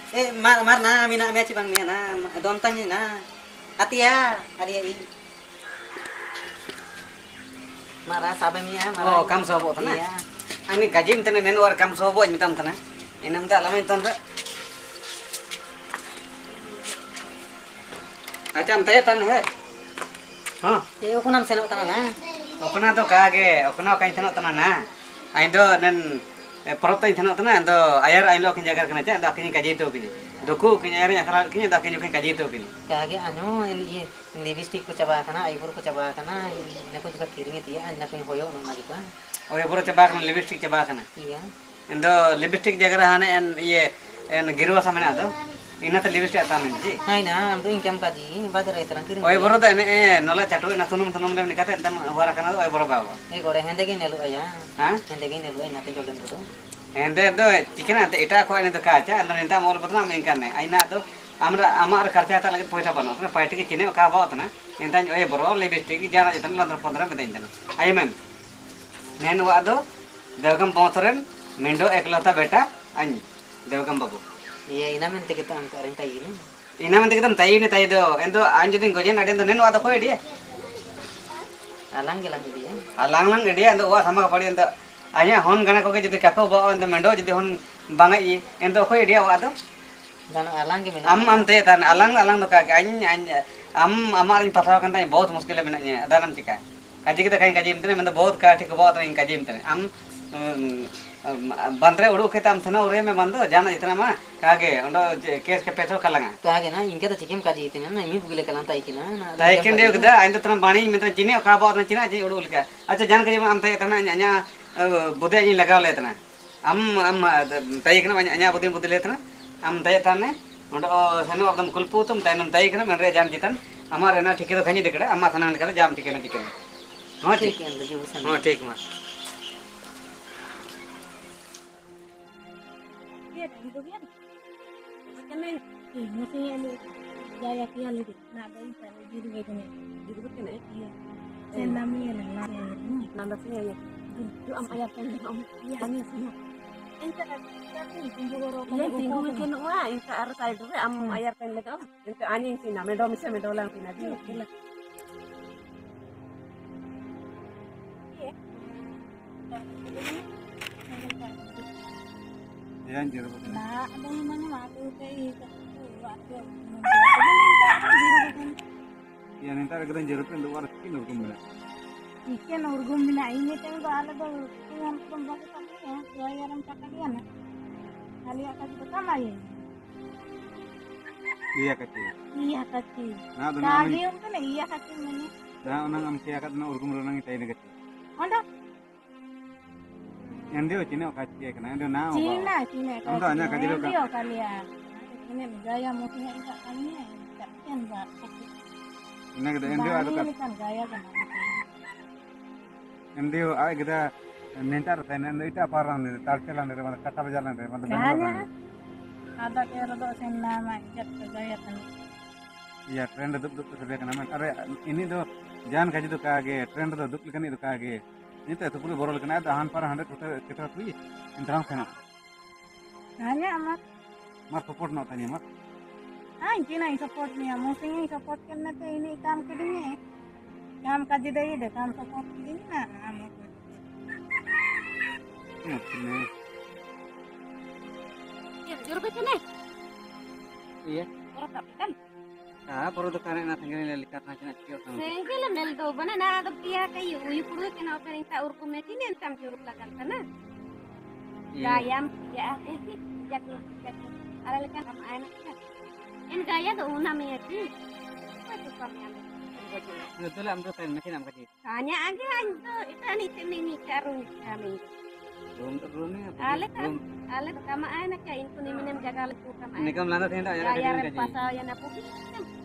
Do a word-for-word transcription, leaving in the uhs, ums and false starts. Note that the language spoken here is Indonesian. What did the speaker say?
Eh, mar mar na mina me bang mina na don tanya na. Atia, hari ini. Mara sabe mia mara. Oh, kam sobo tana. Iya. Ani gajim tane nenu war kam sobo mitam tana. Enam ta alamin tana. Acham taya tan hai. Huh. Eh, aku nam senok tanah na. Okna to kage, okna kain tano tana na. Aindo nen perot tain tano tana ando ayar ailo kin jagar kana cha ando kini kaji to kini. Doku kini ayar nya kala kini ando kini kaji to kini. Kage anu ini lipstick ko coba kana, eyebrow ko coba kana, naku juga kiringi dia, naku hoyo no mari ka. Oye boro chaba kana lipstick chaba kana. Iya. Ando lipstick jagar hane en ye en girwa samena ado. Ina ta lipstick ata men ji. Hai na, am tu income kaji, badar ay terang kiring. Oye boro ta ne nola chatu na tunum tunum le nikate entam wara kana oye boro bawa. Eh, gore hende gi nelu aya. Ha? Hende gi nelu ay natin jolen to. Ende do tikena ate eta ko ene to kacha ando nenta mol patna men kanne. Aina to আমরা আমার খরচা তা লাগে পয়সা বানো না পাইতে কি চিনে কা বাত না এন্তান ওই বড় লিপস্টিক যারা যেতান লন্ডন পনেরো বেদাইন দেন আইমেন নেন ওয়াদো দেवगम पहुंचरन मेंडो एकलता बेटा अñ देवगम बाबू Iya, ina mente kita ang karing tayo ni. ina mente kita tayi ni tayi do endo anj din gojen aden do nen wado koy dia Alang gelang dia. alang lang dia endo wa sama padi endo anya hon gana ko jodi kako ba endo mendo jodi hon bangai endo koy dia wado Dan alang ge am am te tan alang alang do ka añ añ am amar in pathaw kan tay बहुत मुश्किल है बिना दानम चिका kaji kita kain kaji intene mendo बहुत का ठीक बहुत इन kaji intene am बंदरे उड़ू के तम थना उरे में बंदो जाना इतना मा कागे उंडो केस के पेट्रोल कलंगा Kage na ingka ta chikim kaji itin na imi bugile kalang tayo kina. ताई के देव कदा आइन तो तना बाणी में तो चिने का बहुत चिना जी उड़ू लगा अच्छा जान के हम ताई तना न्या बुदे इन लगा ले तना am am ताई के ना न्या बुदे बुदे ले तना am ताई ताने उंडो सनो एकदम कुलपुतम ताई नम ताई के ना मेरे जान जितन हमारे ना ठीक है तो खनी दिखड़े अम्मा सना निकले जाम ठीक है ना ठीक है हां ठीक Chikim lagi usan. हां ठीक मा Iya, gitu kan. Makanya ih musuhnya ini gaya kia lagi. Nah, bayi saya gitu gitu nih. Gitu kan ya. Iya. Saya namanya lah. Nama saya ya. Itu am ayat kan om. Iya, ini semua. Ente tapi tunggu goro. Iya, tunggu kan wah, ente harus saya dulu am ayat kan lagi om. Ente ani sih nama dom saya medolang pina dia. Iya. जान जरूर Nah, ada yang mana waktu kayak waktu या नेता एकदम जरूर पे दो बार किन हुकुम मिला ikan urgum mina ini kan tuh ada tuh yang pembuat apa ya dua orang kakak dia nah kali akan pertama ya iya kecil iya kecil nah do kali yang kan iya kecil mana nah onang am siya kat na urgum ronang itay na kecil ada yan dio chine kacil kana dio na Cina Cina Ando hanya kecil kan? dia kali ya ini gaya musuhnya itu kali ini kan enggak ina kada yan dio ado kat ini kan gaya kan yan dio ay kada nentar tay na ita parang ni tartelan ni mana kata bajalan ni mana Kayaknya ada kira tuh sen nama ijat gaya kan iya trend dup dup sabe kana man are ini do जान kaji do kage trend do dup likani do kage ini tuh pura borol kana da han par hundred kita kita tui interang kana hanya amat mar support na tanya mar ah ini na support niya musuhnya support kan na tuh ini काम के दिन काम का दे दे काम support के दिन ना ini juru betul nih iya orang tapi kan ah poro do kana na tangani likat na china kio sama Sehingga mel do bana na do pia kayu uyu puru kena opening ta urkum na tinin tam juruk lakan kana gayam ya eh jak jak ala lekan am anak kan en gaya do una me ati apa kami am betul am do tan makin am kaji hanya aja itu itu ani tini ni karun kami belum belum ni ala kan ala kama anak ya itu ni minem jaga leku kama ini kam lana tenda ya gaya repasa ya napu